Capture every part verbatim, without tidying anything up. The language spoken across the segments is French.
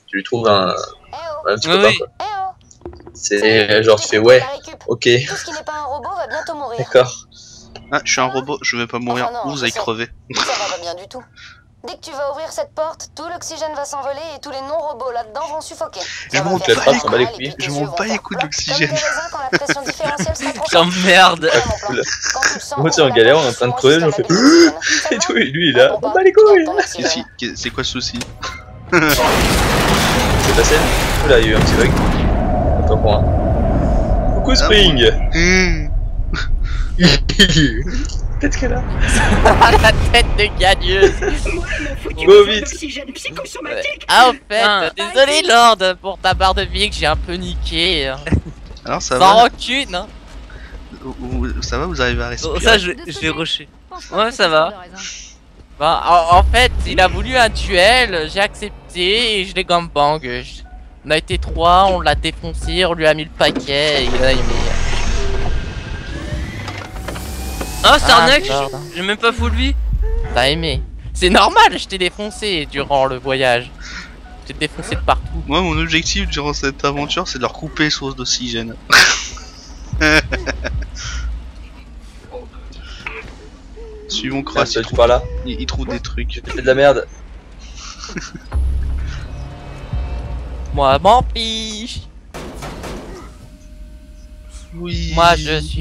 tu lui trouves un, un petit Oui, copain, oui. quoi. C'est genre, tu fais ouais, ok, Tout ce qui n'est pas un robot va bientôt mourir. d'accord. Ah, je suis un robot, je vais pas mourir. Enfin, non, Ouh, vous je allez sais. crever. Ça va pas bien du tout. Dès que tu vas ouvrir cette porte, tout l'oxygène va s'envoler et tous les non-robots là-dedans vont suffoquer. Je m'en bats les couilles. Je m'en bats les couilles d'oxygène. J'emmerde. Cool. Moi, c'est en galère, on est en train de crever, j'en fais et tout, et lui, il a, on bat les couilles. Qu'est-ce qui- C'est quoi ce souci? C'est passé. Oula, il y a eu un petit bug. Attends pour un. Coucou Spring. Mmh. Qu'est-ce qu'elle a? La tête de gagneuse. Go vite. Ah, au fait, Ah. désolé Lord pour ta barre de vie que j'ai un peu niqué. hein. Alors ça Sans va? rancune, hein. Vous- vous- Ça va, vous arrivez à respirer? Oh, ça, je, je vais rusher. Ouais, ça va. Bah, en, en fait, il a voulu un duel, j'ai accepté et je l'ai gangbang. Je- On a été trois, on l'a défoncé, on lui a mis le paquet et il a aimé. Ah, c'est Ah, arnaque. merde. J'ai même pas full vie. T'as aimé. C'est normal, je t'ai défoncé durant le voyage. Je t'ai défoncé de partout. Moi, mon objectif durant cette aventure, c'est de leur couper les sources d'oxygène. Suivons Ah, Cross, ça, il, tu trouve, par là. il, il trouve des trucs. J'ai fait de la merde. Moi, m'en fiche. Oui. Moi, je suis.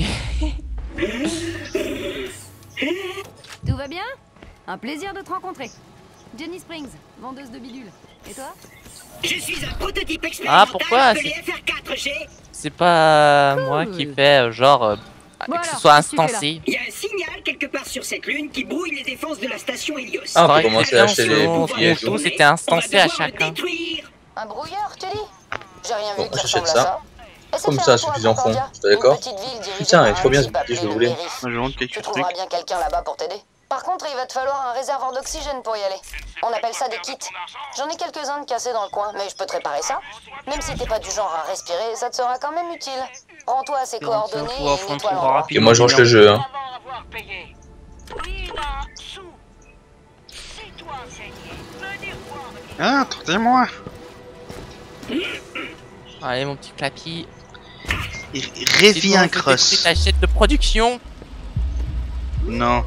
Tout va bien? Un plaisir de te rencontrer. Jenny Springs, vendeuse de bidules. Et toi? Je suis un prototype Ah, expérimental pourquoi appelé F R quatre G. C'est pas Cool. moi qui fais euh, genre euh, Bon que ce alors, soit qu'est-ce que tu fais là? instancé. Il y a un signal quelque part sur cette lune qui brouille les défenses de la station Helios. Ah, on Ouais, peut commencer bien à acheter sûr, des on- boucliers et on- tout. c'était instancé à chacun. Un brouilleur, tu dis? J'ai rien Bon, vu qui j'achète ressemble ça. à ça. Essaie de Comme faire ça, un tour à suffisant fond. Concordia, T'es d'accord? une petite ville dirigée Putain, par il est trop un bien type ce bouclier, je appelé le voulais. Mérif. Moi, je vends Tu quelques trouveras trucs. bien quelqu'un là-bas pour t'aider. Par contre, il va te falloir un réservoir d'oxygène pour y aller. On appelle ça des kits. J'en ai quelques-uns de cassés dans le coin, mais je peux te réparer ça. Même si t'es pas du genre à respirer, ça te sera quand même utile. Rends-toi à ses coordonnées pouvoir et prendre nettoie son l'endroit. bras Ok, moi je range le jeu. Hein. Ah, attendez-moi. Allez, mon petit clapi. Reviens, Cross. Ta chaîne de production. Non.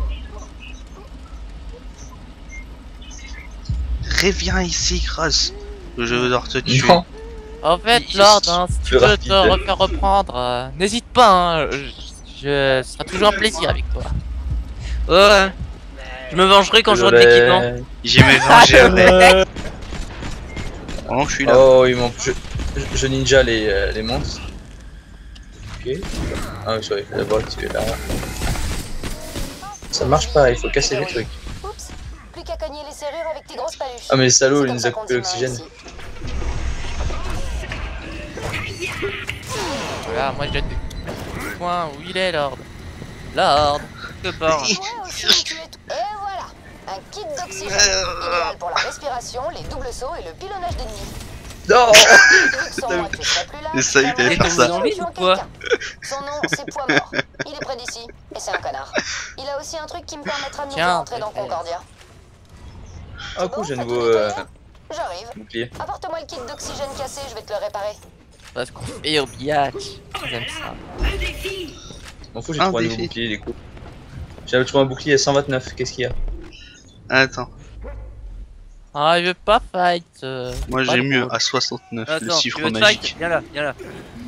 Reviens ici, Cross. Je veux devoir te tuer. Non. En fait, Yes. Lord, hein, si tu Plus veux rapide. te refaire reprendre, euh, n'hésite pas. Hein, je, je ce sera toujours un plaisir avec toi. Ouais. Je me vengerai quand j'aurai de l'équipement. Désolé. J'ai me vengerai. Pendant que je suis là. Oh, il manque. Je, je, je ninja les, euh, les monstres. Ok. Ah, oui, j'aurais fait d'abord tuer là. Ça marche pas, il faut casser les trucs. Oups, plus qu'à cogner les serrures avec tes grosses paluches. Ah, mais les salauds, C'est ils comme nous ça a qu'on coupé dit l'oxygène. merci. Voilà, moi je jette des points. Où il est, Lord? Lord. Que part. Ouais, aussi, tu es tout- Et voilà, un kit d'oxygène. Idéal pour la respiration, les doubles sauts et le pilonnage d'ennemis. Non. Vu que sans moi, tu serais plus là, Et ça, il tu allait vas faire mourir ça. en Envie tuant ou quoi? quelqu'un. Son nom, c'est Poids Mort. Il est près d'ici, et c'est un connard. Il a aussi un truc qui me permettra de nous Tiens, faire entrer dans préfère. Concordia. Ah, cool, j'ai un nouveau euh, J'arrive. bouclier. Apporte-moi le kit d'oxygène cassé, je vais te le réparer. Parce qu'on fait au biatch. J'aime ça. Un défi. M'en fous, j'ai Un trouvé un nouveau défi. bouclier, il est cool. J'avais trouvé un bouclier à cent vingt-neuf, qu'est-ce qu'il y a? Attends, Ah, il veut pas fight. euh, moi pas j'ai mieux drôle. à soixante-neuf, le Attends, tu chiffre veux te magique. fight? Viens là, viens là.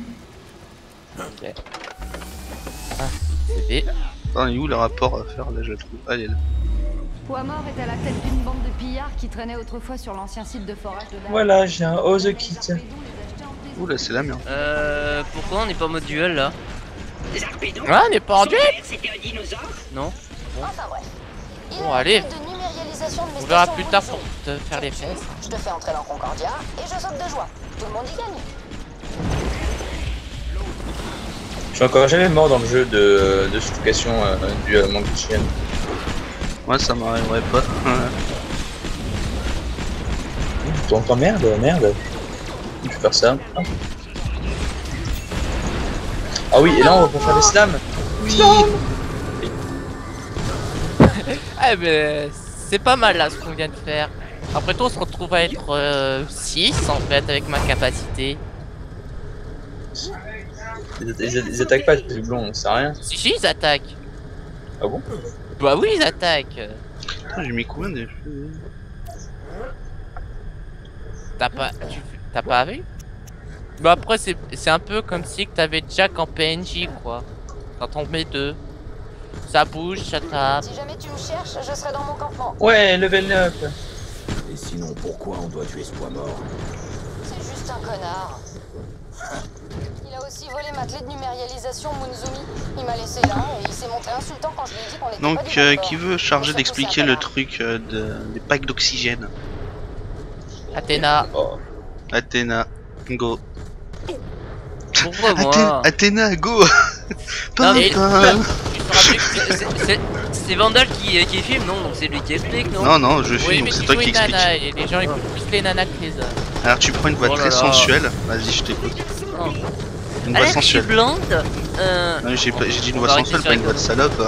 C'est B. Attends, il est où le rapport à faire là, je le trouve. Allez là. Poids mort est à la tête d'une bande de pillards qui traînait autrefois sur l'ancien site de forage de Dallas. Voilà, j'ai un Oh the Kit. Ouh là, c'est la merde. Euh. Pourquoi on n'est pas en mode duel là? Zarpédo. Ouais, on est pas en duel. C'était un dinosaure. Non? Enfin bref. Il Bon, a un allez. kit de numérialisation de mes On verra stations plus tard Winslow. pour te faire les fesses. Je te fais entrer dans Concordia et je saute de joie. Tout le monde y gagne. Je suis encore jamais mort dans le jeu de, de suffocation euh, du euh, manque d'oxygène. Moi ça m'arriverait pas. Tu entends merde, merde. Je vais faire ça. Ah. Ah oui, et là on va pouvoir faire des slams. Oui. Eh ben, c'est pas mal là ce qu'on vient de faire. Après tout, on se retrouve à être six en fait avec ma capacité. Ils, ils, ils attaquent pas, les doublons, on sait rien. Si, si, ils attaquent. Ah bon? Bah oui, ils attaquent. J'ai mis combien de... T'as pas, tu- t'as pas vu? Bah après, c'est c'est un peu comme si que t'avais Jack en P N J quoi. Quand on met deux. Ça bouge, ça tape. Si jamais tu me cherches, je serai dans mon campement. Ouais, level up. Et sinon, pourquoi on doit tuer ce poids mort? C'est juste un connard. Il a aussi volé ma clé de numérialisation Munzumi. Il m'a laissé là et il s'est montré insultant quand je lui ai dit qu'on était pas Donc, du euh, même bord. qui veut charger Surtout, d'expliquer c'est un le connard. truc euh, de... des packs d'oxygène? Athéna. Oh. Athéna, go. Pourquoi Athé- moi? Athéna, go. Non, Pam, mais- pam. Tu te rappelles que- C'est- c'est- C'est Vandal qui, qui filme, non? Donc c'est lui qui explique, non? Non, non, je Oui, filme, mais c'est tu toi joues qui une explique. nana et les gens écoutent plus les nanas que les hommes. Alors tu prends une voix Oh très là là. sensuelle. Vas-y, je t'écoute. Non. Une voix Alors que je suis sensuelle. blonde. Euh... Non, j'ai pas- j'ai dit une On voix va arrêter sensuelle, sur pas une les voix de salope.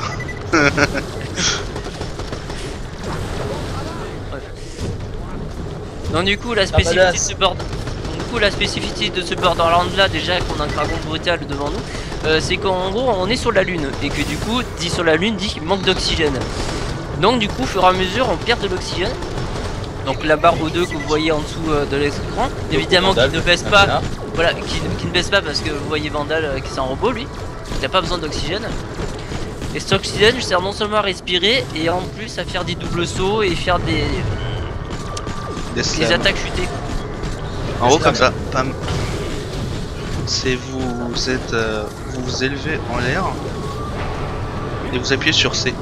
Donc du coup la spécificité de ce bord... Donc, du coup la spécificité de ce Borderland là, déjà qu'on a un dragon brutal devant nous, euh, c'est qu'en gros on est sur la lune et que du coup dit sur la lune dit qu'il manque d'oxygène. Donc du coup au fur et à mesure on perd de l'oxygène. Donc la barre O deux que vous voyez en dessous euh, de l'écran, évidemment qui ne baisse pas, voilà, qui, qui ne baisse pas parce que vous voyez Vandal euh, qui est en robot lui, il n'a pas besoin d'oxygène. Et cet oxygène sert non seulement à respirer et en plus à faire des doubles sauts et faire des, Des des slams. attaques shootées. En haut comme ça, pam. C'est vous, vous êtes, euh, vous vous élevez en l'air et vous appuyez sur C.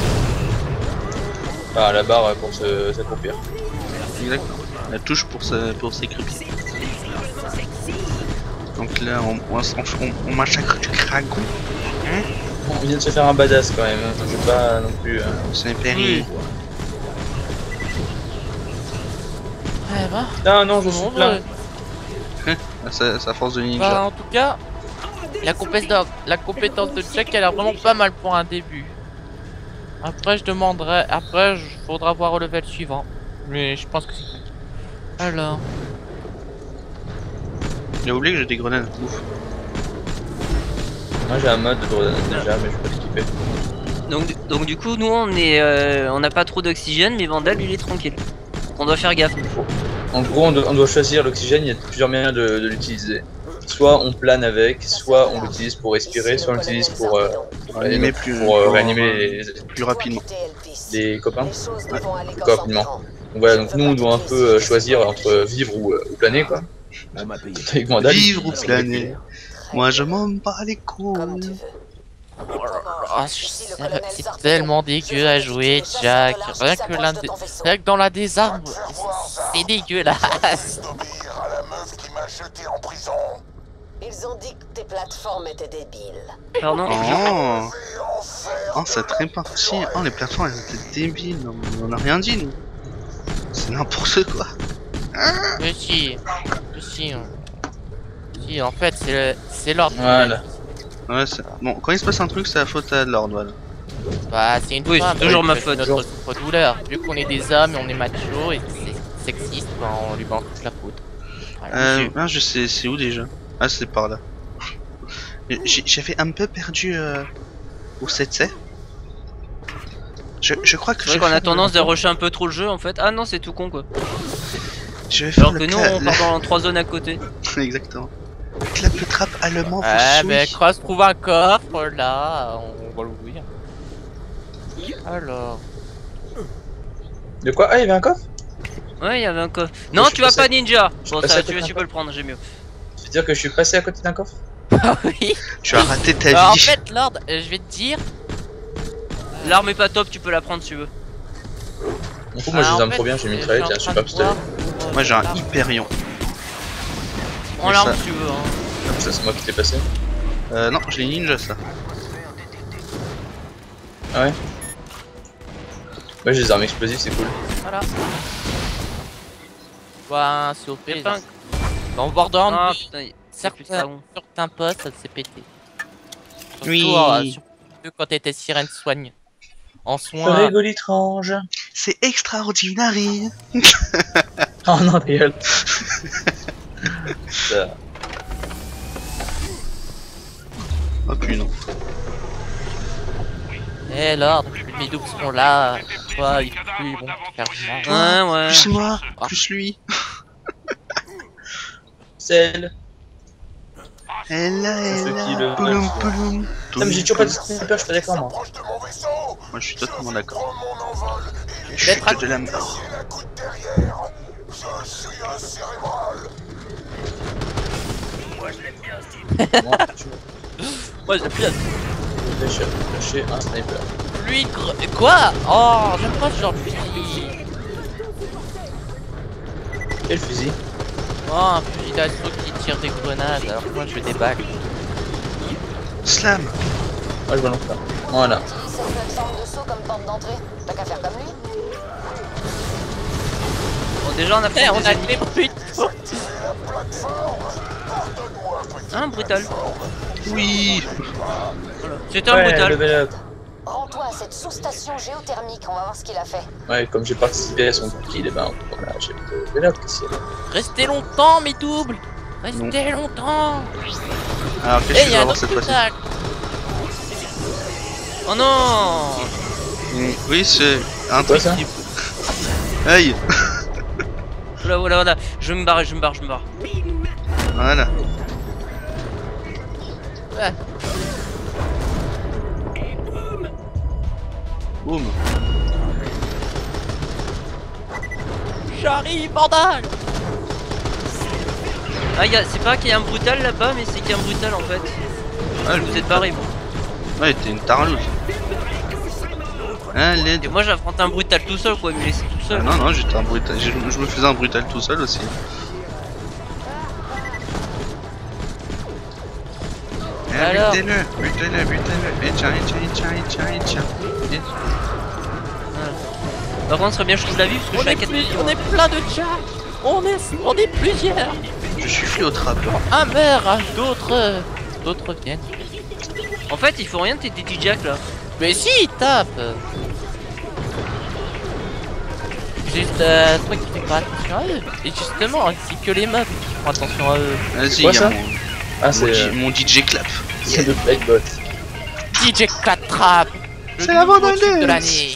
Ah, la barre pour se s'accroupir. Exactement. La touche pour se, pour s'écrouper. Donc là, on, on, on, on massacre du dragon. On vient de se faire un badass quand même, hein. C'est pas non plus. Euh... C'est un péril. Ouais, bah. Non, non, je suis Bon, plein. ouais. C'est sa force de Bah, ninja. en tout cas, la compétence, la compétence de Jack elle a vraiment pas mal pour un début. Après, je demanderai. Après, il faudra voir au level suivant. Mais je pense que c'est. Alors. J'ai oublié que j'ai des grenades. Ouf. Moi j'ai un mode de grenade déjà, mais je peux l'équiper. Donc, du- donc du coup nous on est, euh, on n'a pas trop d'oxygène mais Vandal il est tranquille. On doit faire gaffe. En gros, on doit, on doit choisir l'oxygène, il y a plusieurs moyens de, de l'utiliser. Soit on plane avec, soit on l'utilise pour respirer, soit on l'utilise pour, euh, Réanimer plus, pour euh, pour, réanimer euh, les, plus rapidement. les copains. Ouais, plus rapidement. Donc voilà, donc nous on doit un peu euh, choisir entre vivre ou, euh, ou planer quoi. On m'a payé. Avec Vandal, Vivre ou il- planer. Moi je m'en bats les couilles. Oh, c'est c'est tellement dégueu à jouer, Jack. Rien que l'un des... Rien que dans la désarme, c'est dégueulasse. Ils ont dit que tes plateformes étaient débiles. Pardon. Oh, oh cette répartie. Oh, les plateformes elles étaient débiles. On n'a rien dit nous. C'est n'importe quoi. Mais si, mais si, hein. Si, en fait, c'est le- c'est l'ordre. Voilà. Ouais, c'est... Bon, quand il se passe un truc, c'est la faute à Lord, voilà. Bah, c'est une Oui, femme, c'est toujours qui ma fait faute. Notre propre douleur. Vu qu'on est des hommes et on est macho et c'est sexiste, bah, on lui balance toute la faute. Voilà. Euh, ah, je sais, c'est où déjà? Ah, c'est par là. J'ai- J'avais un peu perdu euh, où c'était. Je, je crois que C'est vrai je qu'on vais a faire tendance le- de rusher un peu trop le jeu en fait. Ah non c'est tout con quoi. Je vais faire Alors le que nous cla- on part dans trois zones à côté. Exactement. Clap le trap allemand, Ouais, vous mais suit. Cross trouve un coffre là, on va l'ouvrir. Alors. De quoi? Ah, il y avait un coffre? Ouais il y avait un coffre. Non suis tu vas passé- pas ninja. suis Bon passé ça à tu, côté veux- d'un tu peux le prendre j'ai mieux. Ça veut dire que je suis passé à côté d'un coffre? Ah oui. Tu as raté ta Alors, en vie. fait, Lord, euh, je vais te dire. L'arme est pas top tu peux la prendre si tu veux. Du coup, moi je Ah, les en arme fait, trop bien, j'ai je mis suis mitraillette, en j'ai un train super de pistolet. voir pour, euh, Moi j'ai un l'arme. Hyperion. Prends Et l'arme ça- si tu veux hein. Ça, c'est moi qui t'ai passé. Euh, non, je l'ai ninja ça. Ah ouais? Ouais, j'ai des armes explosives, c'est cool. Voilà. Bah, c'est O P. Y'a pas un- Dans Borderlands, Ah oui, putain, y- certains, plus de dragon. certains postes, ça s'est pété. Surtout, Oui. euh, surtout quand t'étais sirène soigne. en Je soins. rigole étrange. C'est extraordinaire. Oh non, ta gueule. Ça. Oh putain. Eh l'ordre, mes doubles seront là. Toi, ils ils vont faire du mal. Ouais, ouais. Plus moi, Ah. plus lui. Celle. Elle là, Ça elle fait qui, là. le- Poulom, poulom. Non, mais j'ai toujours pas de sniper, je suis pas d'accord moi. Moi je suis totalement d'accord. Je D'être suis que de la mort. Moi, tu Moi, je bien. vas lâcher, lâcher un sniper. Lui, gre- quoi? Oh, j'aime pas ce genre de fusil. Quel fusil? Oh, un fusil d'assaut qui tire des grenades, alors que moi je fais des balles. Slam. Moi je balance pas. Voilà. Utilise cette plateforme de saut comme porte d'entrée. T'as qu'à faire comme lui. Bon, déjà, on a fait Eh, on a des les brutes. Un brutal. Oui. Voilà. C'était un Ouais, brutal. level up. Rends-toi à cette sous-station géothermique, on va voir ce qu'il a fait. Ouais, comme j'ai participé à son kill, et ben voilà, j'ai level up ici. Restez longtemps, mes doubles. Restez longtemps. Alors qu'est-ce Eh, que je y vais a un avoir autre cette fois-ci? contact. Oh non. Mm, Oui, c'est un Quoi, truc ça qui... Aïe. Voilà, voilà, voilà. Je me barre, je me barre, je me barre. Voilà. Ouais. Boum. J'arrive, bandage. Ah, y a... c'est pas qu'il y a un brutal là-bas, mais c'est qu'il y a un brutal en fait. Ah, Vous êtes barré, vous. Ouais, t'es une tarlouse. Allez. Et moi j'affronte un brutal tout seul, quoi, il me laisse tout Ah, seul. non, non, j'étais un brutal. Je, je me faisais un brutal tout seul aussi. Eh, Alors butez-le, butez-le, butez-le. Et tiens, et tiens, et tiens, et tiens, et tiens. Et- Par contre, ce serait bien que je trouve la vie parce que On je suis à est, quatre plus- millions. on est plein de Jack. On est, on est plusieurs. Je suis fléautrable. Un meurt, d'autres, d'autres viennent. En fait, il faut rien de tes D J Jack là. Mais si, il tape. Juste, euh, toi qui fais pas attention à eux. Et justement, c'est que les meufs qui font attention à eux. Vas-y, Quoi, y a ça mon, Ah, mon, c'est J- euh, mon D J clap. c'est le Blackbot. D J Clatrap. Le C'est la nouveau bande tube de à l'année.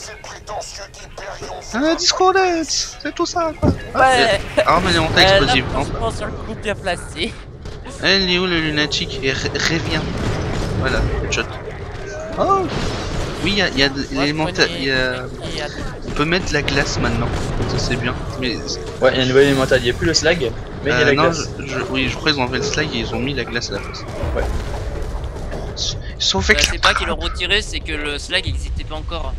Ah, Disco Dance, c'est tout ça quoi. Ouais. Ah, mais on t'a Euh, explosif. là, franchement, sur le coup bien placé. Elle est où le lunatique? Et ré- reviens. Voilà, shot. Oh. Oui, il y a, y a de l'élémenta- y a... On peut mettre de la glace maintenant. Ça c'est bien. Mais Ouais, il y a un nouvel élémental, il n'y a plus le slag, mais il y a euh, la non, glace. je, je- oui, je crois qu'ils ont enlevé le slag et ils ont mis la glace à la place. Ouais. Ils sont Euh, fait c'est pas qu'ils l'ont retiré, c'est que le slag n'existait pas encore.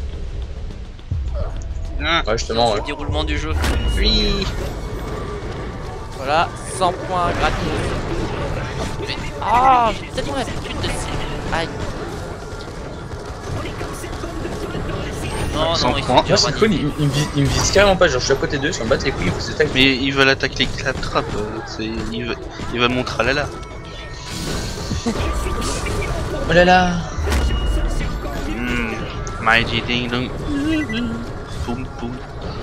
Ah, Ouais, justement, C'est ouais. le déroulement du jeu. oui. Voilà, cent points gratos. Mais- Ah, j'ai tellement l'habitude de ces... Aïe. Non, Sans non, ils point. sont Moi, déjà c'est ranés. cool, ils, ils, me visent- ils me visent carrément pas, genre je suis à côté d'eux, ils s'en battent les couilles, ils vous attaquent. Mais ils veulent attaquer les claptraps. euh, c'est ils veulent, ils veulent mon tralala. Oh là là. Mm. Mighty ding dong. Boum boum.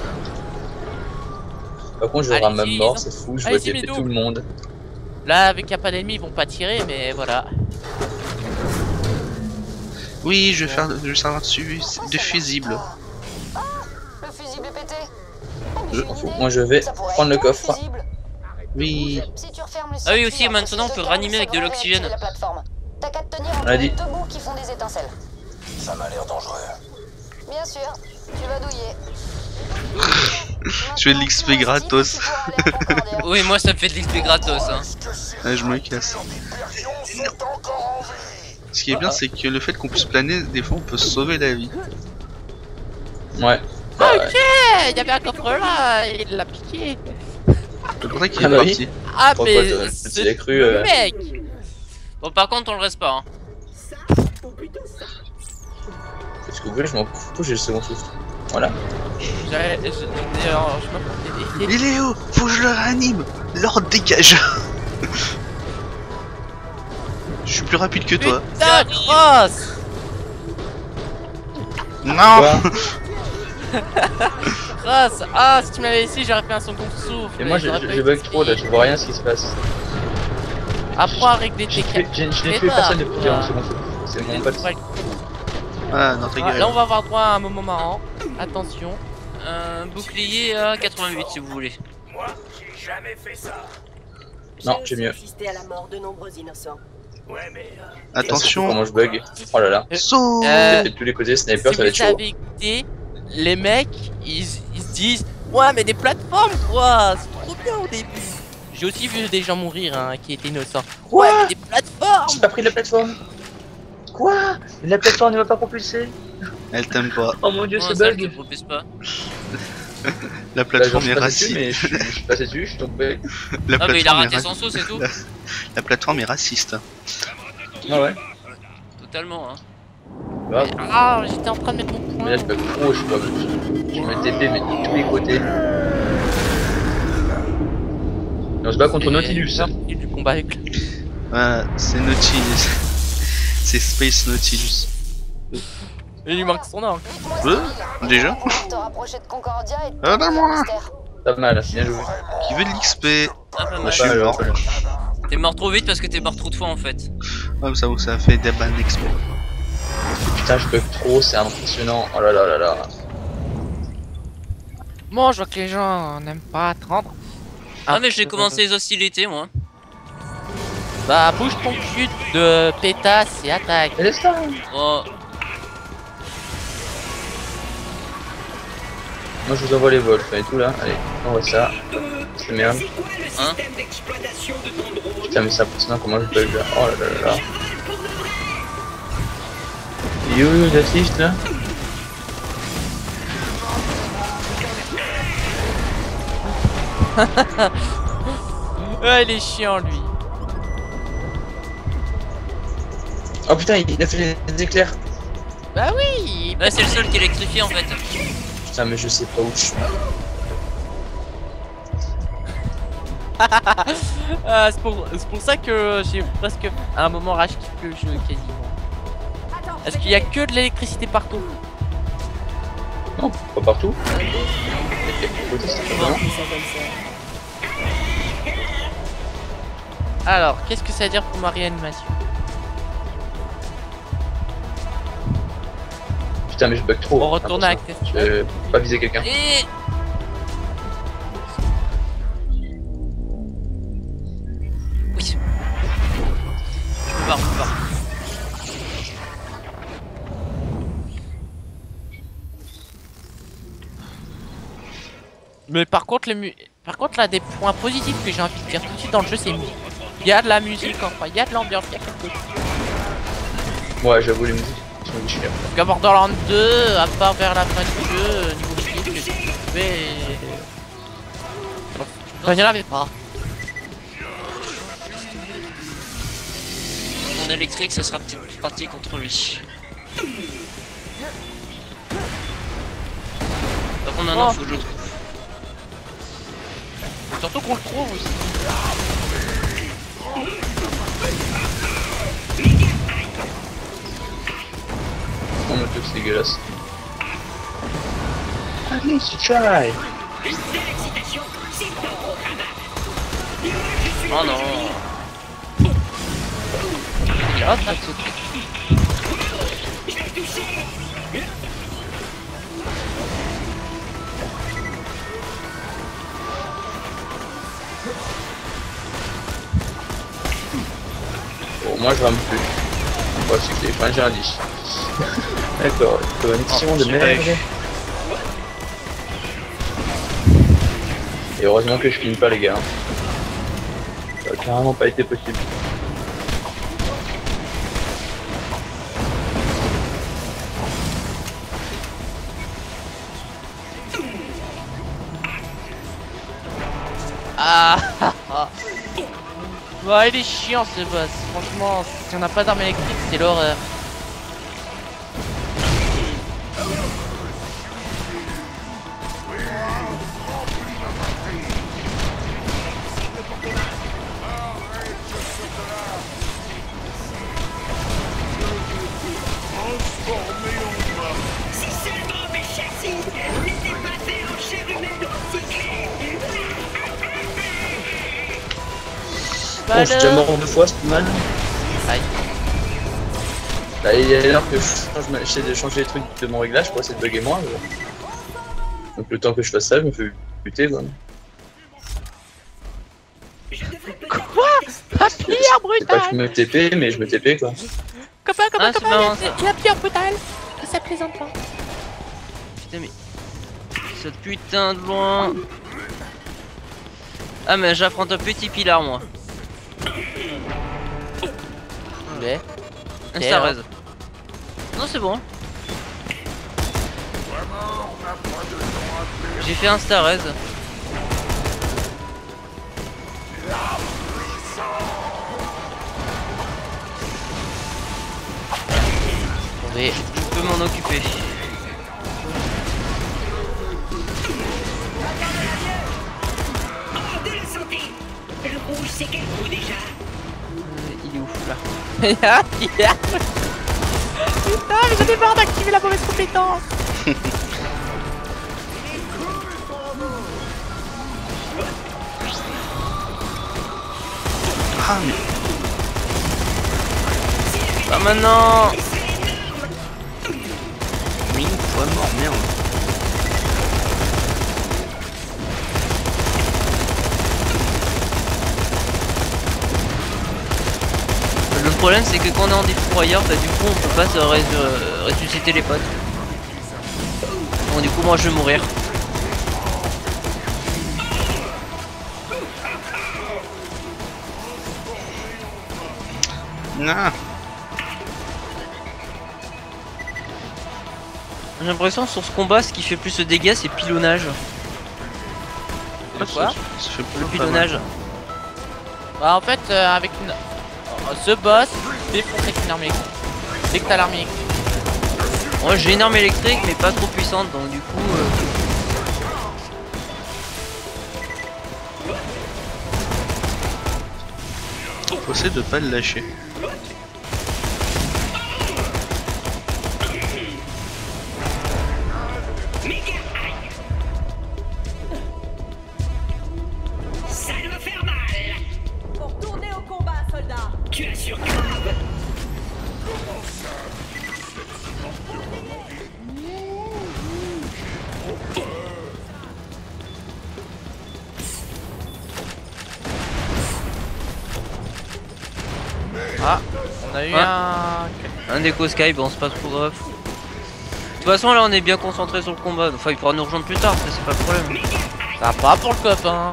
Par contre, je Allez, rame ma si, mort, ils ont- c'est fou, je Allez, vois si, taper Bidou. tout le monde. Là, avec qu'il n'y a pas d'ennemis, ils vont pas tirer, mais voilà. Oui, je vais faire, je vais servir dessus de fusible. Le fusible est pété. Oh, mais Je j'ai m'en une fous. idée. Moi, je vais Ça pourrait prendre être le ton coffre. fusible. Oui. Si tu refermes le Ah oui, circuit aussi, entre maintenant, ces on deux peut câbles, ranimer ça avec de devrait l'oxygène. réactiver la plateforme. T'as qu'à te tenir entre On a dit. les deux bouts qui font des étincelles. Ça m'a l'air dangereux. Bien sûr, tu vas douiller. Je fais de l'X P gratos. Oui, moi ça me fait de l'X P gratos. Hein. Ah, je me casse. Ce qui est bien, c'est que le fait qu'on puisse planer, des fois on peut se sauver la vie. Ouais. Bah, ouais. Ok, il y avait un coffre là, il l'a piqué. C'est pour ça qu'il est Ah bah oui. parti. Ah, Trop mais pote, euh, c'est tu l'as cru, euh. mec. Bon, par contre, on le reste pas. Hein. Parce que vous voulez, je m'en fous, j'ai le second souffle. Voilà. J'avais- Je je- je m'apportais des... Il est où? Faut que je le réanime. Lord, dégage. Je suis plus rapide que toi. Putain, crosse. Non. Grâce. Ah, si tu m'avais laissé, j'aurais fait un second souffle. Et moi, je, je, je bug trop là, je vois rien ce qui se passe. Apprends à régler tes J'ai tué- cartes. j'ai- Je n'ai tué personne depuis un second souffle. C'est mon pote. Voilà, notre Ah, gueule. là, on va avoir droit à un moment marrant. Attention. Un bouclier à quatre-vingt-huit si vous voulez. Moi, j'ai jamais fait ça. Non, j'ai mieux. assisté à la mort de nombreux innocents. Ouais, mais. euh, Attention. Comment je bug. Oh là là. Saut. Euh, De tous les côtés, sniper, si ça va être vous chaud. savez écouter, les mecs, ils, ils se disent ouais, mais des plateformes, quoi. C'est trop bien au début. J'ai aussi vu des gens mourir hein, qui étaient innocents. Quoi? Ouais, mais des plateformes. J'ai pas pris la plateforme. Quoi? La plateforme ne va pas propulser. Elle t'aime pas. Oh mon dieu, Comment ce ça, elle te bug. propulse pas? La Bah, plateforme je est suis passé dessus, raciste. mais je suis- je suis passé dessus, je suis tombé. La Ah, mais il a plateforme est raté son raciste. saut, c'est tout. La plateforme est raciste. Ah ouais. Totalement, hein. Bah, Ah, j'étais en train de mettre mon mais point. là, je bug trop, je sais pas. Je me T P, mais de tous les côtés. Et on se bat contre Nautilus. Et du combat avec. Voilà, c'est Nautilus. C'est Space Nautilus. Il lui manque son nom. Euh, déjà Te rapprocher de Concordia et de Ah, bah, moi. mystère. Pas mal, bien joué. Qui veut de l'X P? Ah, pas Moi, mal. je suis Pas mal, mort. pas mal. T'es mort trop vite parce que t'es mort trop de fois en fait. Comme ça, ça fait des ban X P. Putain, je bug trop, c'est impressionnant. Oh là là là là. Bon, je vois que les gens n'aiment pas attendre. Ah, mais j'ai commencé les hostilités moi. Bah, bouge ton cul de pétasse et attaque. Et laisse ça. Oh, Moi, je vous envoie les vols, et tout là. Allez, on voit ça. C'est merde. C'est quoi le Hein système d'exploitation de ton drone? Putain, mais c'est impressionnant comment je bug là. Oh là là là là. Pour de vrai. You, j'assiste là. Ouais, il est chiant lui. Oh putain, il a fait des éclairs. Bah oui. là c'est le seul qui est électrifié en fait. Putain, mais je sais pas où je suis. Ah, c'est pour, c'est pour ça que j'ai presque à un moment rage kiff le jeu quasiment. Est-ce qu'il y a que de l'électricité partout? Non, pas partout. Et de côté, c'est pas bien. Alors, qu'est-ce que ça veut dire pour ma réanimation? Putain, mais je bug trop. On retourne à la Impressionnant. question. Je peux pas viser quelqu'un. Et oui. Je peux pas, je peux pas. Mais par contre, les mu... par contre, là, des points positifs que j'ai envie de dire tout de suite dans le jeu, c'est musique. Il y a de la musique, enfin, il y a de l'ambiance, il y a quelque chose. Ouais, j'avoue, les musiques sont déchirées. Parce qu'à Borderlands deux, à part vers la fin du jeu, euh, niveau musique, je trouvais... Enfin, il n'y en avait pas. Mon électrique, ça sera peut-être plus pratique contre lui. Par contre, maintenant, Oh. faut que je le trouve. Surtout qu'on le trouve aussi. Oh mon dieu, c'est dégueulasse. Allez, c'est try. L'excitation, c'est ton programme. Oh non. Ah, ça saute. Je l'ai touché. Bon, moi je rame plus. Ouais, c'est que enfin, j'ai un dix. D'accord, connexion de merde. Et heureusement que je filme pas, les gars. Ça a carrément pas été possible. Ah, ah, ah. Ouais, il est chiant ce boss. Franchement, si on n'a pas d'arme électrique, c'est l'horreur. C'est Bon, je suis déjà mort deux fois, c'est pas mal. Aïe. Là, il y a l'heure que je change ma- j'essaie de changer les trucs de mon réglage pour essayer de bugger moins. Mais... donc le temps que je fasse ça, je me fais buter quoi. Quoi? Applir C'est brutal. pas que je me T P, mais je me T P quoi. Copain, copain, Ah, c'est copain, marrant, il y a- il y a Pierre brutal. Ça plaisante pas. Putain mais... Ce putain de loin. Ah mais j'affronte un petit pilar moi. Mais... Un Et star alors raise. Non c'est bon. J'ai fait un star raise. Mais... Je peux m'en occuper. Oh, de la santé. Le rouge, c'est quel coup déjà? Euh, il est ouf là. Y'a Pierre. Putain, mais j'en ai marre d'activer la mauvaise compétence. Ah mais... Pas maintenant. mais une fois mort, merde. Le problème c'est que quand on est en défourailleur, bah du coup on peut pas se rés euh, ressusciter les potes. Bon du coup moi je vais mourir. Ah. J'ai l'impression que sur ce combat ce qui fait plus de dégâts c'est pilonnage. Le quoi? Ça fait Le pas pilonnage. mal. Bah en fait, euh, avec une... euh, ce boss, défonce avec une arme électrique. Dès que t'as l'arme électrique. Moi j'ai une arme électrique mais pas trop puissante donc du coup... Euh... Faut essayer de pas le lâcher. Ça doit faire mal. Pour tourner au combat, soldat. Tu as sur grave. Ah, on a eu Ouais. un... Un déco Sky, bon c'est pas trop grave. De toute façon là on est bien concentré sur le combat, enfin il pourra nous rejoindre plus tard, ça c'est pas le problème. Ça va pas pour le copain.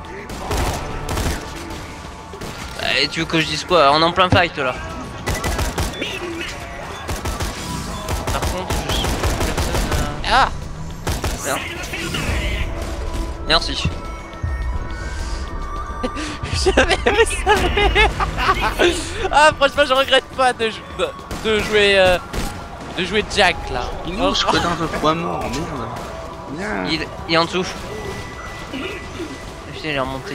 Et tu veux que je dise quoi? On est en plein fight là. Par contre je suis personne. euh, Ah, Merde. Merci. j'avais aimé ça. Ah, franchement, je regrette pas de, jou- de, de jouer... euh, de jouer Jack là. Il est où ce connard de poids mort, merde. Merde. Il, il est en dessous. Putain il est remonté.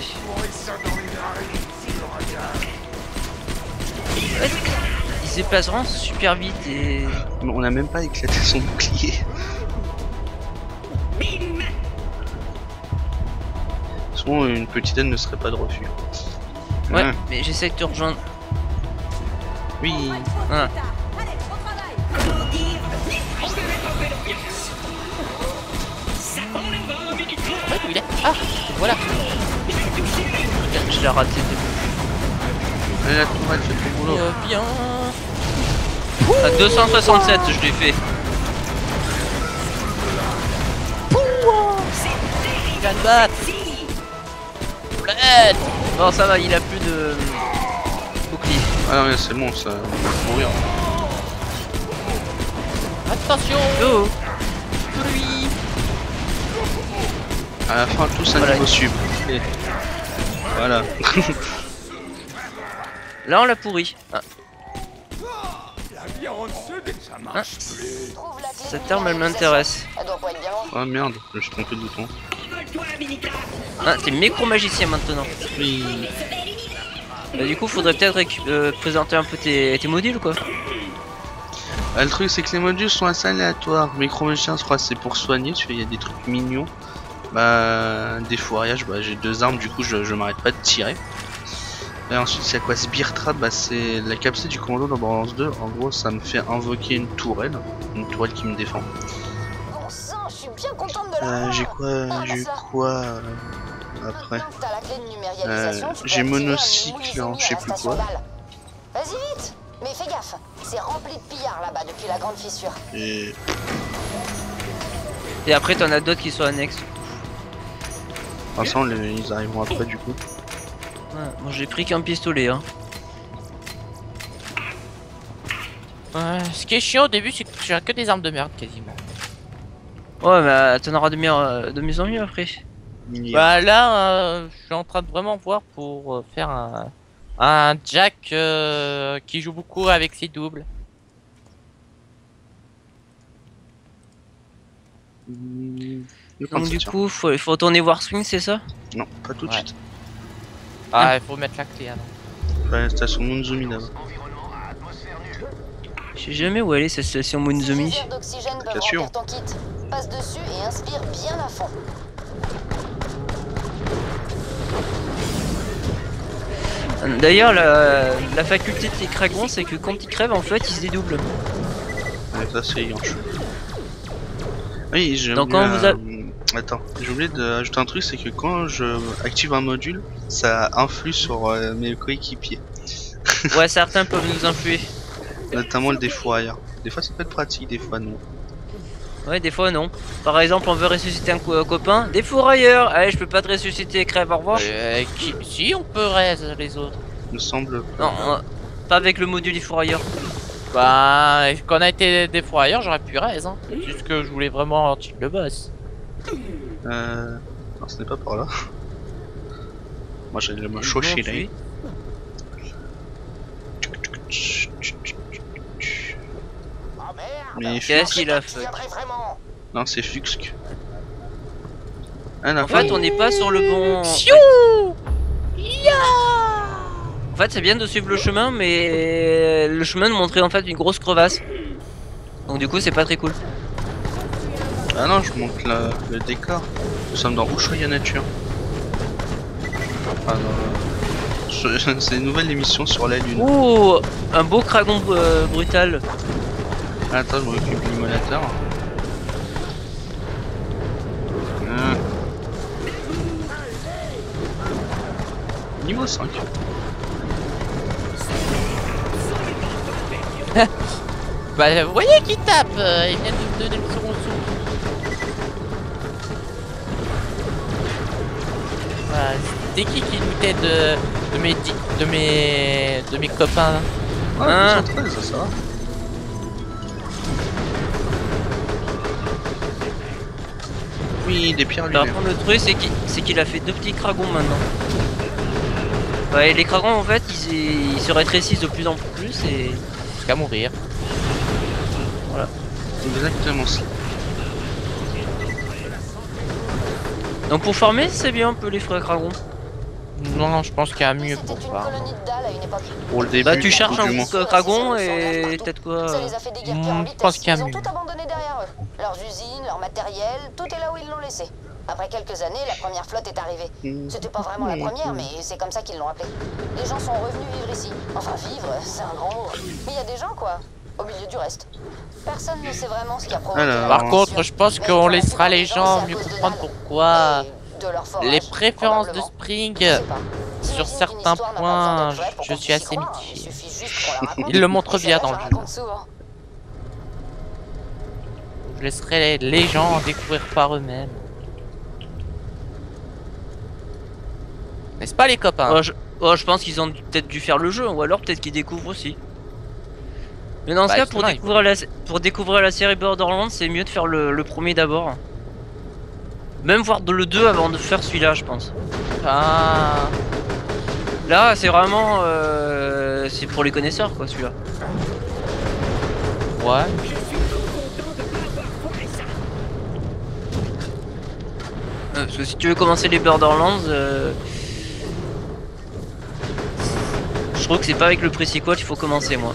Ouais, il se déplace vraiment super vite et... Mais on a même pas éclaté son bouclier. Sinon une petite aide ne serait pas de refus. Ouais, Ah, mais j'essaie de te rejoindre. oui. Ah. Allez, au travail. Comment dire? On peut mettre un peu d'ambiance. Ça prend le vent, Milita. Ouais, où il est? Ah, voilà. Putain, je l'ai raté de... Allez, la tourelle fait ton boulot. Euh, bien. À deux cent soixante-sept je l'ai fait. Il va te battre. Bled. Non ça va, il a plus de bouclier. Ah non mais c'est bon, ça va mourir. Attention. Go. Lui. À la fin tous un Voilà. niveau sub. Et... voilà. Là on l'a pourri. Ah. Ah. Trouve la clé Cette de arme elle l'utilisation. m'intéresse. Elle doit pas être bien loin. Ah merde, je me suis trompé de bouton. Envole-toi, Milita. Ah, t'es mécro-magicien maintenant. Oui. Bah, du coup faudrait peut-être récu- euh, présenter un peu tes, tes modules quoi. Ah, le truc c'est que les modules sont assez aléatoires. Micro-magicien je crois que c'est pour soigner, tu vois, il y a des trucs mignons. Bah des fourriages, bah j'ai deux armes du coup je, je m'arrête pas de tirer. Et ensuite, c'est quoi Sbirtrad, bah, c'est la capacité du commando dans Borderlands deux. En gros, ça me fait invoquer une tourelle, une tourelle qui me défend. Bon sang, je suis bien contente de Euh, l'avoir. j'ai quoi J'ai eu quoi euh, après Maintenant que t'as la clé de numérialisation, euh, tu peux J'ai activer un monocycle, en je sais à la plus station quoi. Val. Vas-y vite. Mais fais gaffe, c'est rempli de pillards là-bas depuis la grande fissure. Et Et après, t'en as d'autres qui sont annexes. de toute façon, les- ils arriveront après du coup. Ouais, moi j'ai pris qu'un pistolet. Hein. Ouais, ce qui est chiant au début, c'est que tu as que des armes de merde quasiment. Ouais, mais t'en auras de mieux, euh, de mieux en mieux après. Yeah. Bah là, euh, je suis en train de vraiment voir pour euh, faire un, un Jack euh, qui joue beaucoup avec ses doubles. Mmh, je vais Donc prendre du ça, coup, faut, il faut retourner voir Swing, c'est ça? tiens. Non, pas tout de Ouais. suite. Ah, il faut mettre la clé alors. Faut aller à la station Monzumi d'abord. Je sais jamais où elle est cette station Ces Monzumi. geysers d'oxygène peuvent Cassure. remplir ton kit. Passe dessus et inspire bien à fond. D'ailleurs, la, la faculté de tes cragons, c'est que quand ils crèvent, en fait, ils se dédoublent. Ouais, ça c'est Yancho. Oui, j'ai Donc, oublié, quand vous euh, a- Attends, j'ai oublié d'ajouter un truc, c'est que quand je active un module, ça influe sur euh, mes coéquipiers. Ouais, certains peuvent nous influer. Notamment le défourailleur. Des fois ça peut être pratique, des fois non. Ouais, des fois non. Par exemple, on veut ressusciter un co- copain. Des fourrailleurs. Allez, je peux pas te ressusciter, crève, au revoir. Euh, qui... Si, on peut raise les autres. Il me semble. Non, euh, pas avec le module des fourrailleurs. Bah, quand on a été des fois ailleurs, j'aurais pu raise. Hein. C'est juste que je voulais vraiment check le boss. Euh. Non, ce n'est pas par là. Moi j'ai le Ils chaud vont chez fuir. Oh merde. Mais Qu'est-ce Fux. qu'il a Tu fait? viendrais vraiment. Non, c'est Fuxk. Ah, En fait, on n'est pas sur le bon. Pfiou En fait, c'est bien de suivre le chemin, mais le chemin nous montrait en fait une grosse crevasse. Donc du coup, c'est pas très cool. Ah non, je monte la- le décor. Nous sommes dans Ushuaïa Nature. Ah non. Je- C'est une nouvelle émission sur la lune. Oh, un beau cragon euh, brutal. Attends, je m'occupe de l'émulateur. Euh. Niveau cinq. Bah, vous voyez qui tape euh, il vient de me donner le second sou. Voilà, c'était qui qui doutait de, de mes di- de mes de mes copains là? Ah, Hein. deux cent treize, ça, ça va. Oui, des pierres Par lunaires. contre, le truc, c'est qu'il c'est qu'il a fait deux petits cragons maintenant. Ouais, les cragons en fait, ils, ils se rétrécissent de plus en plus et. Jusqu'à mourir. Exactement ça. Donc pour farmer, c'est bien un peu les frais cragons. Non, non, je pense qu'il y a mieux C'était pour une ça. colonie de dalles à une époque. Pour le début, Bah, tu cherches ou un du moins. gros cragon et peut-être quoi. Ça les a fait déguerpir Hmm, en je pense vitesse. qu'il y a Ils ont mieux. tout abandonné derrière eux. Leurs usines, leur matériel, tout est là où ils l'ont laissé. Après quelques années, la première flotte est arrivée. C'était pas vraiment la première, mais c'est comme ça qu'ils l'ont appelée. Les gens sont revenus vivre ici. Enfin, vivre, c'est un grand mot. Mais il y a des gens, quoi, au milieu du reste. Personne ne sait vraiment ce qui a provoqué Alors, la Par révolution. contre, je pense Mais qu'on pour la laissera plupart les des gens c'est à mieux cause de comprendre dalles. pourquoi Et de leur forage, les préférences de probablement. Spring, Je sais pas. sur J'imagine certains qu'une histoire n'a pas besoin points, d'être vraie pour je qu'on suis puisse y assez croire. Il mitigé. suffit juste qu'on la raconte. Il le montre Et c'est bien vrai, dans je le la jeu. raconte souvent. Je laisserai les gens découvrir par eux-mêmes. N'est-ce pas les copains? Oh, je, oh, je pense qu'ils ont peut-être dû faire le jeu, ou alors peut-être qu'ils découvrent aussi. Mais dans ce Bah, cas, pour justement, découvrir, la, pour découvrir la série Borderlands, c'est mieux de faire le, le premier d'abord. Même voir de le deux avant de faire celui-là, je pense. Ah, Là, c'est vraiment... Euh, c'est pour les connaisseurs, quoi, celui-là. ouais. Euh, parce que si tu veux commencer les Borderlands... Euh, je trouve que c'est pas avec le Pre-Sequel qu'il faut commencer, moi.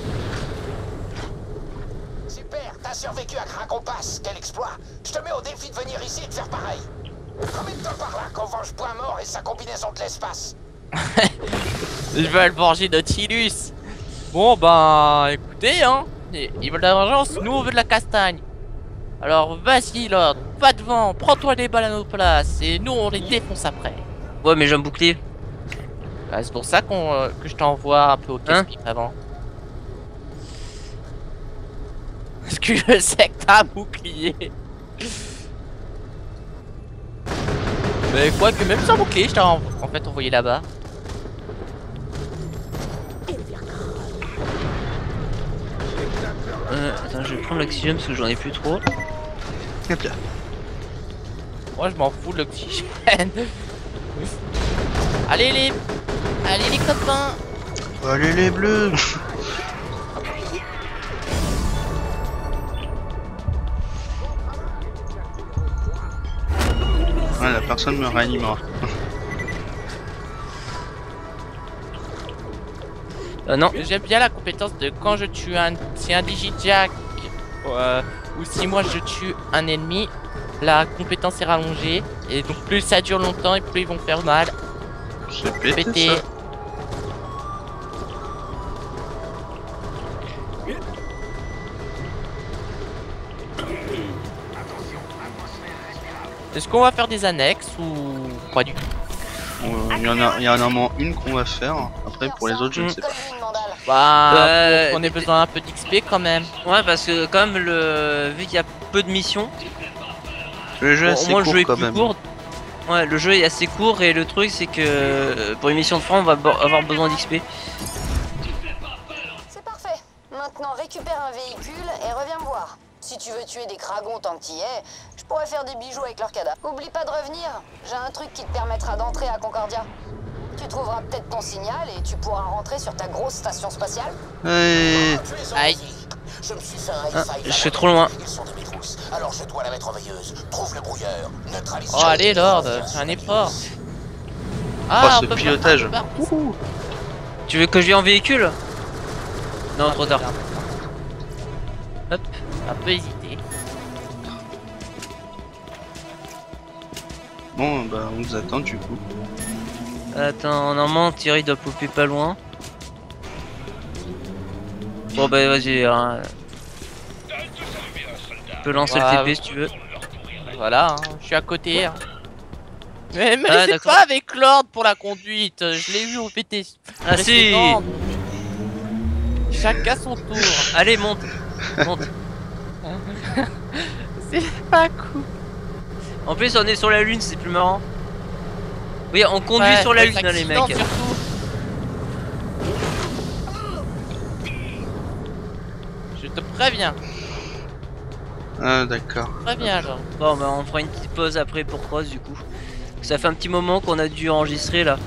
Super, t'as survécu à Cragon Pass, quel exploit. Je te mets au défi de venir ici et de faire pareil. Combien de temps par là qu'on venge Point Mort et sa combinaison de l'espace? Ils veulent venger Nautilus. Bon ben écoutez hein, ils veulent de la vengeance, nous on veut de la castagne. Alors vas-y Lord, va devant, prends-toi des balles à nos places et nous on les défonce après. Ouais mais j'ai un bouclier. Bah, c'est pour ça qu'on euh, que je t'envoie un peu au casse-pipe hein avant. Parce que je sais que t'as un bouclier. Mais quoi que même sans bouclier, je t'ai en, en fait envoyé là-bas. Euh, attends, je vais prendre l'oxygène parce que j'en ai plus trop. Hop là. Moi je m'en fous de l'oxygène. Allez les... Allez les copains. Allez les bleus. Ouais, la personne me réanimera. Euh, non. J'aime bien la compétence de quand je tue un... Si un Digijack euh, ou si moi je tue un ennemi, la compétence est rallongée. Et donc plus ça dure longtemps et plus ils vont faire mal. C'est pété, Pété. ça. Est-ce qu'on va faire des annexes ou pas du tout? Il y en a, il y en a au moins une qu'on va faire. Après pour les autres je ne sais pas. Bah, Euh, on ait besoin un peu d'X P quand même. Ouais parce que quand même le vu qu'il y a peu de missions. Le jeu est Bon, assez au moins, le court jeu est quand plus même. court. Ouais, le jeu est assez court et le truc c'est que euh, pour une mission de franc on va avoir besoin d'X P. C'est parfait. Maintenant, récupère un véhicule et reviens me voir. Si tu veux tuer des cragons tant que t'y es, je pourrais faire des bijoux avec leurs cadavres. Oublie pas de revenir. J'ai un truc qui te permettra d'entrer à Concordia. Tu trouveras peut-être ton signal et tu pourras rentrer sur ta grosse station spatiale. Ouais. Aïe. Je me suis fait un Ah, high five je à suis la trop loin. Ils sont de mes trousses. Alors je dois la mettre en veilleuse. Trouve le brouilleur. Neutralise. Oh allez Lord, fais un effort. Ah, Oh, on ce peut pilotage. pas- on peut pas- Tu veux que je vienne en véhicule? Non, trop tard. Hop. Un peu hésité. Bon bah on vous attend du coup. Attends, normalement Thierry doit popper pas loin. Bon bah vas-y, hein. Tu peux lancer Ouais, le T P si tu veux. Voilà, hein, je suis à côté. hein. Mais mais Ah, c'est d'accord. pas avec Lord pour la conduite. Je l'ai vu au P T. Ah si. Chacun son tour. Allez, monte. Monte. C'est pas cool. En plus on est sur la lune, c'est plus marrant. Oui, on conduit Ouais, sur la les lune hein, les accidents, mecs. surtout. Je te préviens, Ah d'accord. préviens genre. Bon bah on fera une petite pause après pour Cross du coup. Ça fait un petit moment qu'on a dû enregistrer là.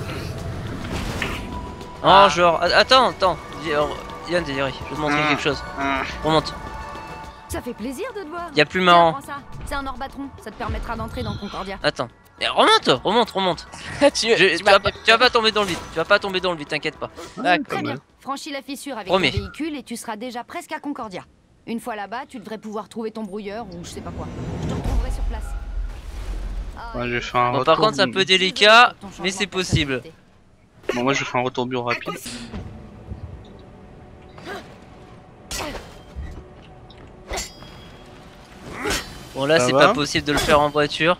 Ah. Oh genre, a- attends, attends. Yann, Thierry, je vais te montrer Ah. quelque chose. Ah. Remonte. Ça fait plaisir de te voir. Y a plus Tiens, marrant. prends ça. C'est un orbatron. Ça te permettra d'entrer dans Concordia. Attends. Et remonte, remonte, remonte. tu, Je- tu tu, m'as vas pas, fait tu vas pas tomber dans le vide. Tu vas pas tomber dans le vide, t'inquiète pas. D'accord. Très bien. Franchis la fissure avec Premier. ton véhicule et tu seras déjà presque à Concordia. Une fois là-bas, tu devrais pouvoir trouver ton brouilleur ou je sais pas quoi. Je te retrouverai sur place. Ah, Ouais, je vais faire un Bon, retour. par contre, c'est un peu délicat, mais c'est possible. Bon, moi je fais un retour bio rapide. Bon là Ça c'est va pas possible de le faire en voiture.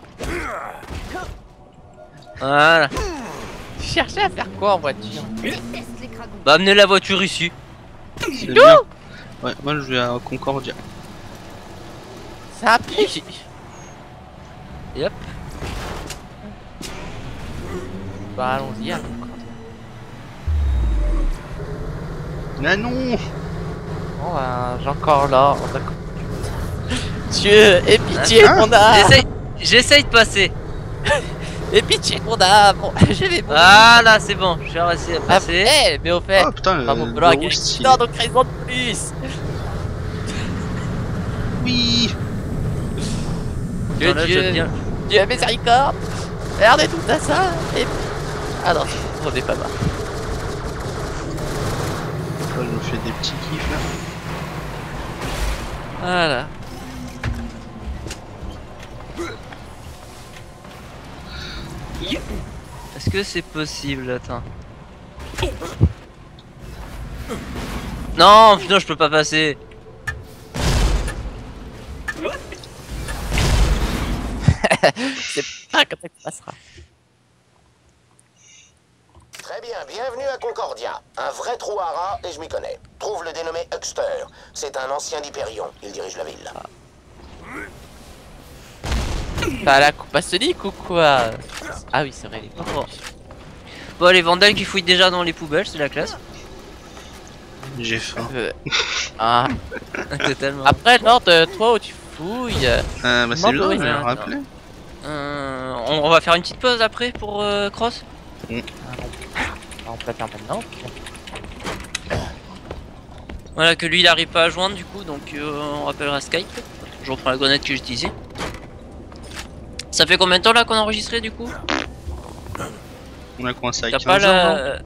Voilà. Tu cherchais à faire quoi en voiture? Bah amenez la voiture ici. C'est bien. Ouais, moi je vais à Concordia. C'est un piège. Et hop. Bah allons-y alors. Ah non. Bon bah j'ai encore l'or. D'accord. Dieu, aie pitié Hein mon âme. J'essaye, j'essaye de passer. Aie pitié mon âme. Bon, je vais mourir. Ah là c'est bon, je vais réussir à Ah, passer. eh, mais au fait, Oh putain, pas le, mon le blog, rouge stylé. non donc raison de plus. Oui. Que Attends, là, Dieu, je viens. Dieu a miséricorde. Regardez tout à ça. Et... Ah non, on est pas mal. Je me fais des petits kiffs là. Voilà. Est-ce que c'est possible? Attends. Non, putain, je peux pas passer. C'est pas comme ça que ça passera. Très bien, bienvenue à Concordia. Un vrai trou à rats, et je m'y connais. Trouve le dénommé Huckster. C'est un ancien d'Hyperion. Il dirige la ville. T'as la coupe à Sonic ou quoi? Ah oui, c'est vrai. Les Oh. Bon, les vandales qui fouillent déjà dans les poubelles, c'est la classe. J'ai faim. Euh, ah. Totalement. Après, Lord, euh, toi où tu fouilles. Euh, bah c'est Non, bien, bah, je vais le non. rappeler. Euh, on, on va faire une petite pause après pour euh, Cross. On peut faire maintenant. Voilà, que lui il arrive pas à joindre du coup, donc euh, on rappellera Skype. Je reprends la grenade que j'utilisais. Ça fait combien de temps là qu'on a enregistré du coup? On a commencé à T'as quinze pas heures, non la...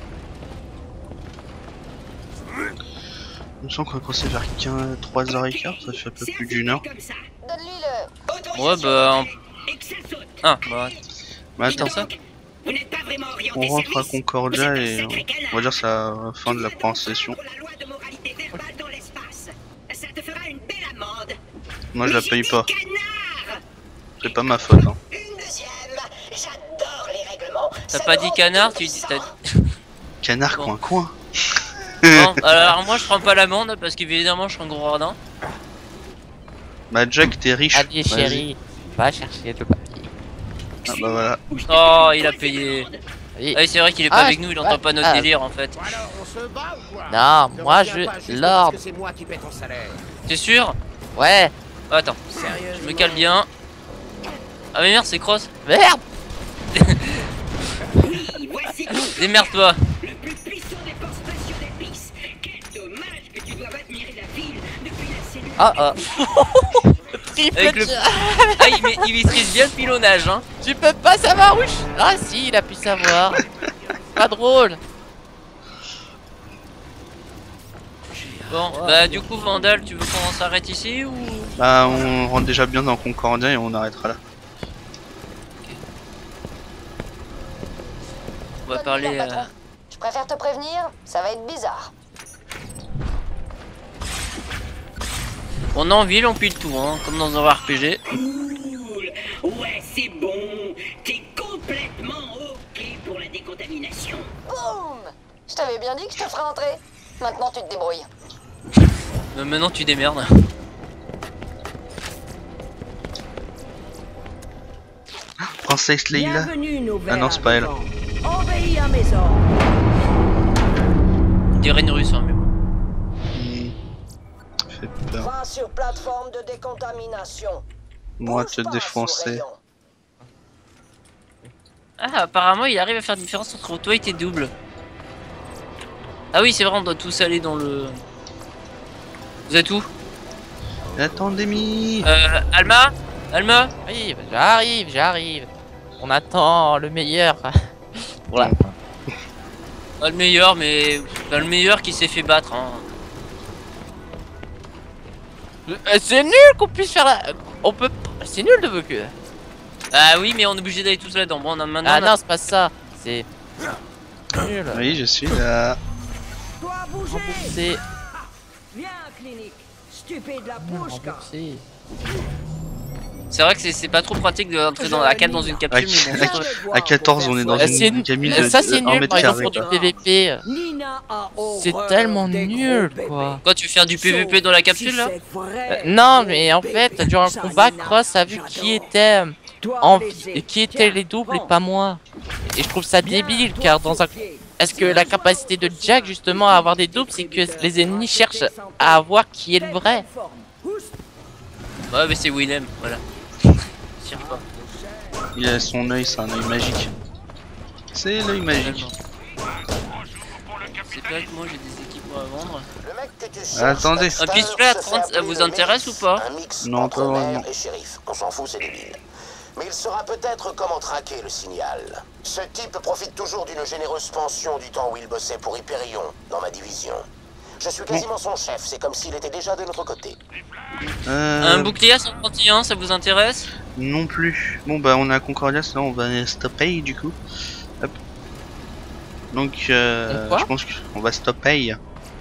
Il me semble qu'on a commencé vers quinze, trois heures quinze, ça fait un peu plus d'une heure. Donne-lui le... Ouais bah... Ah bah... Mais attends, ça Vous n'êtes pas vraiment orienté on rentre à service. Concordia Vous êtes un et sacré canard. on va dire c'est la fin de la première session. Pour la loi de moralité verbale dans l'espace. Ça te fera une belle amende. Moi je la Mais paye j'ai pas, dit canard. c'est pas ma faute. Hein. Une deuxième. J'adore les règlements. T'as Ça pas me dit rend canard, tout tu dis... puissant. t'as- Canard Bon. coin coin. Bon, alors moi je prends pas l'amende parce qu'évidemment je suis un gros radin. Bah Jack t'es riche. Allez, Vas-y. chérie, va chercher le papier. Ah bah voilà. Oh, il a payé. Oui. Ah oui, c'est vrai qu'il est pas Ah, avec nous, il entend ah, pas notre ah. délire en fait. Alors, on se bat ou quoi? Non, Ne moi reviens je. pas juste Lord. parce que c'est moi qui paie ton salaire. T'es sûr? Ouais. Attends, Sérieusement. je me calme bien. Ah mais merde, c'est Cross. Merde. Oui, voici Démerde-toi. le plus puissant des ports spatiaux d'Elpis. Quel dommage que tu doives admirer la ville depuis la cellule. Ah ah. Triple Avec le... jump. Ah, il, mais, il maîtrise bien le pilonnage, hein. Tu peux pas savoir où je... Ah si, il a pu savoir. Pas drôle. Bon, bah du coup, Vandal, tu veux qu'on s'arrête ici ou... Bah on rentre déjà bien dans Concordia et on arrêtera là. On va Bonne parler... nuit, euh, patron. Je préfère te prévenir, ça va être bizarre. On est en ville, on pile tout, hein, comme dans un R P G. Cool. Ouais, c'est bon. T'es complètement ok pour la décontamination. Boum! Je t'avais bien dit que je te ferais entrer. Maintenant, tu te débrouilles. Mais maintenant, tu démerdes. Princesse Leila. Bienvenue, nos Ah non, c'est pas elle. Obéis à mes ordres. On dirait une russe, hein, mais bon. Hmm. Fait peur. Va sur plateforme de décontamination. Moi Bouge te pas, défoncer. sous-rayon. Ah, apparemment, il arrive à faire une différence entre auto et double. Ah oui, c'est vrai, on doit tous aller dans le... Vous êtes où? Attendez-moi. Euh, Alma? Alma? Oui, bah, j'arrive, j'arrive. On attend le meilleur. Voilà. Pas le meilleur, mais... Pas le meilleur qui s'est fait battre, hein. Euh, C'est nul qu'on puisse faire la... On peut... C'est nul de que... Ah oui, mais on est obligé d'aller tous là-dedans. Bon, on a maintenant... Ah on a- non, c'est pas ça. C'est... Nul. Oui, je suis là. Toi, bouger. C'est... Viens, clinique. Stupide la Nul, bouche, car. remboursé. C'est vrai que c'est- c'est pas trop pratique d'entrer dans la cave dans une capsule, mais bon. À quatorze, on est dans Euh, c'est une nul. cabine Euh, de Ça c'est un nul mètre par exemple carré. pour du P V P. Nina a C'est horreur tellement des nul gros quoi. bébés. Quoi, tu veux faire du P V P dans la capsule là? Si c'est vrai, Euh, non gros mais en fait bébé. durant le Ça, combat Nina, Cross a vu qui j'adore. était euh, Toi, en baiser. qui étaient Tiens, les doubles et prends. pas moi. Et je trouve ça Viens, débile toi, car dans un... faux-pied. Est-ce que la capacité de Jack justement à avoir des doubles c'est que les ennemis cherchent à voir qui est le vrai. Ouais, mais c'est Willem, voilà. Tire pas. Il a son œil, c'est un œil magique. C'est l'œil magique. C'est pas que moi j'ai des équipements à vendre. Le mec que tu cherches, Attendez. Huckster, Un pistolet à se fait trente, ça appeler vous le intéresse Mélis, ou pas? Un mix Non, entre pas maire vraiment. et shérif. On s'en fout, c'est débile. Mais il saura peut-être comment traquer le signal. Ce type profite toujours d'une généreuse pension du temps où il bossait pour Hyperion, dans ma division. Je suis quasiment son chef, c'est comme s'il était déjà de notre côté. Euh, Un bouclier à cent trente et un, ça vous intéresse? Non plus. Bon bah on est à Concordia, sinon on va stopper du coup. Hop. Donc, euh, Donc je pense qu'on va stopper.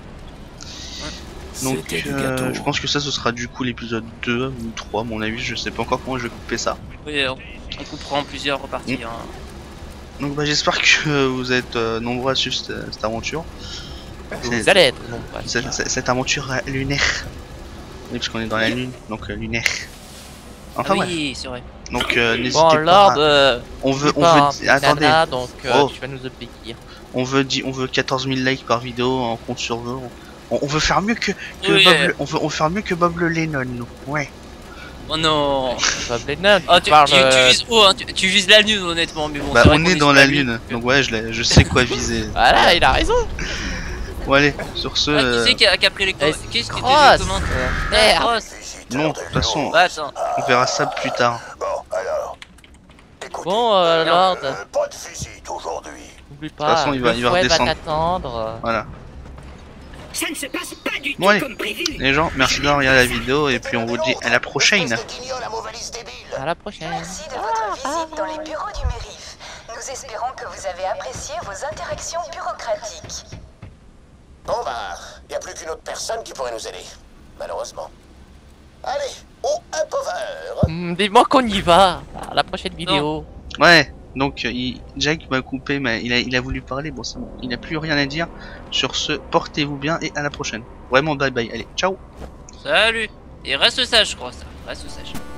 Donc, euh, je pense que ça, ce sera du coup l'épisode deux ou trois, à mon avis. Je sais pas encore comment je vais couper ça. Oui, on on coupera en plusieurs parties. Mm. Hein. Donc, bah, j'espère que vous êtes euh, nombreux à suivre cette, cette aventure. Vous allez être nombreux. Cette, cette, cette aventure euh, lunaire. Oui, parce qu'on est dans la lune, donc euh, lunaire. Enfin, Ah oui, c'est vrai. Donc, euh, n'hésitez Bon, pas. Lord, à- euh, On veut, on pas, veut, hein, attendez. Nana, donc euh, Oh. tu vas nous obéir. On veut, di- on veut quatorze mille likes par vidéo, on compte sur vous. On, on veut faire mieux que, que Oui, Bob, euh. le- on veut, on veut faire mieux que Bob le Lennon, nous. Ouais. Oh non. Bob Lennon, Ah, tu tu, parles, tu- tu euh, vises haut, hein, tu, tu vises la lune honnêtement, mais bon. Bah, c'est vrai on qu'on est dans sur la lune, donc ouais, je, l'ai- je sais quoi viser. Voilà, il a raison. Bon, allez, sur ce. Ah, qui euh, c'est qui a, qui a pris les Eh, commandes? Qu'est-ce qui était Cross. les commandes? Euh, Ah, merde. Cross. Non, de toute façon, Bah, attends. on verra ça plus tard. Bon, alors. Écoutez, Bon, euh, Lord, euh, pas de visite aujourd'hui. n'oublie toute pas, façon, il va- le il va fouet redescendre. t'attendre. Voilà. Ça ne se passe pas du Bon, tout allez. comme prévu. Les gens, merci d'avoir regardé la vidéo et puis on vous dit à la prochaine. Espèce de guignol à mot valise débile. À la prochaine. Merci de votre visite dans les bureaux du Mérif. Nous espérons que vous avez apprécié vos interactions bureaucratiques. Bon bah, y a plus qu'une autre personne qui pourrait nous aider. Malheureusement. Allez, au up-over. Hmm, Dis-moi qu'on y va. À la prochaine vidéo. Ouais, donc euh, il- Jack m'a coupé, mais il a, il a voulu parler. Bon, c'est bon, il n'a plus rien à dire. Sur ce, portez-vous bien et à la prochaine. Vraiment, bye bye. Allez, ciao. Salut. Et reste sage, je crois, ça. Reste sage.